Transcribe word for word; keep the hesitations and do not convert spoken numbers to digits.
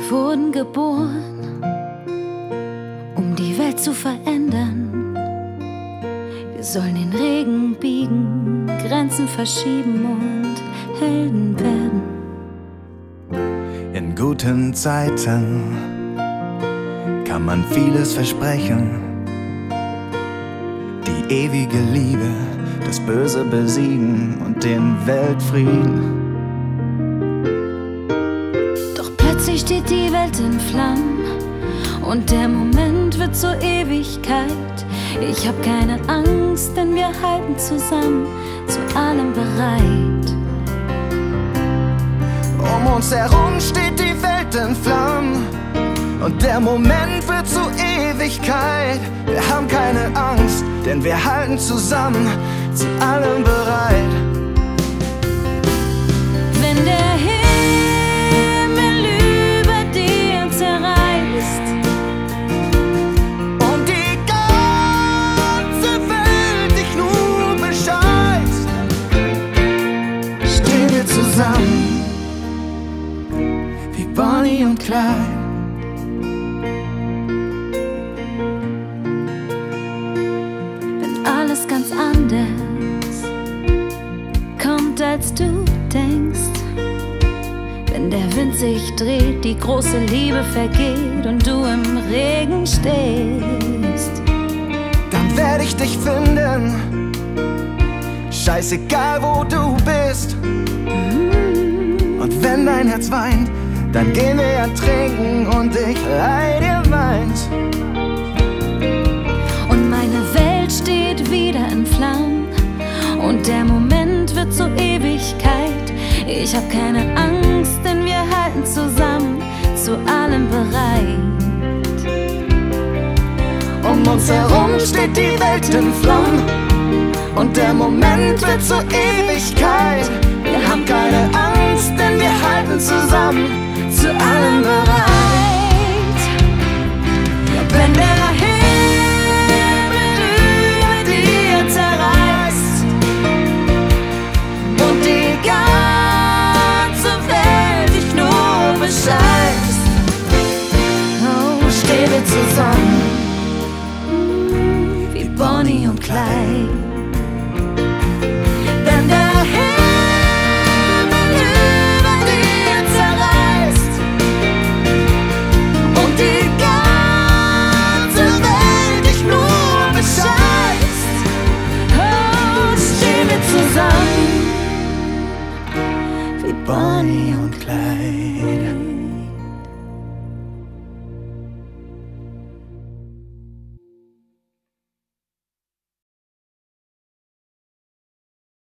wurden geboren, um die Welt zu verändern. Wir sollen den Regen biegen, Grenzen verschieben und Helden werden. In guten Zeiten kann man vieles versprechen. Die ewige Liebe, das Böse besiegen und den Weltfrieden. Doch plötzlich steht die Welt in Flammen und der Moment wird zur Ewigkeit. Ich hab keine Angst, denn wir halten zusammen, zu allem bereit. Um uns herum steht die Welt in Flammen und der Moment wird zur Ewigkeit. Wir haben keine Angst, denn wir halten zusammen, zu allem bereit. Wenn der Himmel über dir zerreißt und die ganze Welt dich nur bescheißt, stehen wir zusammen wie Bonnie und Clyde. Alles ganz anders kommt, als du denkst. Wenn der Wind sich dreht, die große Liebe vergeht und du im Regen stehst, dann werde ich dich finden, scheißegal wo du bist. mm. Und wenn dein Herz weint, dann gehen wir ja trinken und ich leih dir meins. Und meine Welt steht wieder in Flammen und der Moment wird zur Ewigkeit. Ich hab keine Angst, denn wir halten zusammen, zu allem bereit. Um uns herum steht die Welt in Flammen und der Moment wird zur Ewigkeit. Wir haben keine Angst, denn wir halten zusammen, zu allem bereit. Wenn der Himmel über dir zerreißt und die ganze Welt dich nur bescheißt, oh, stehen wir zusammen wie Bonnie und Clyde. Wenn der Himmel über dir zerreißt und die ganze Welt dich nur bescheißt, Oh, stehen wir zusammen wie Bonnie und Clyde.